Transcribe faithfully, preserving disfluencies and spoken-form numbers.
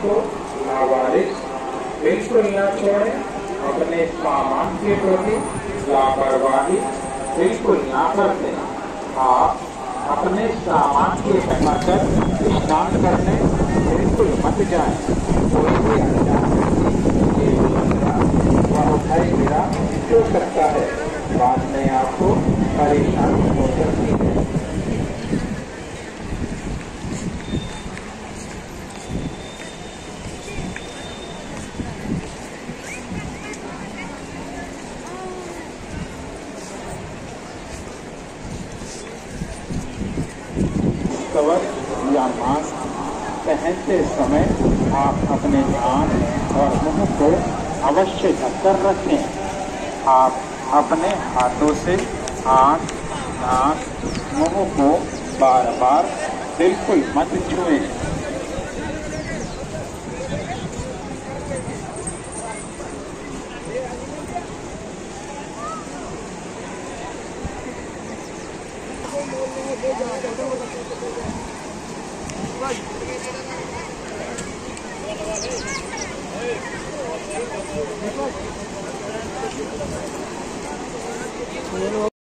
को लावारिस बिल्कुल न छोड़ें। अपने सामान के प्रति लापरवाही बिल्कुल न करते। आप अपने सामान के टमाटर स्नान करने बिल्कुल मत जाएं। कोई भी अनजान व्यक्ति वह उठाई गिरा हो सकता है, बाद में आपको परेशानी हो सकती है। कवर या मास्क पहनते समय आप अपने आँख और मुंह को अवश्य ढककर रखें। आप अपने हाथों से आँख, नाक, मुंह को बार बार बिल्कुल मत छुएं। Thank you.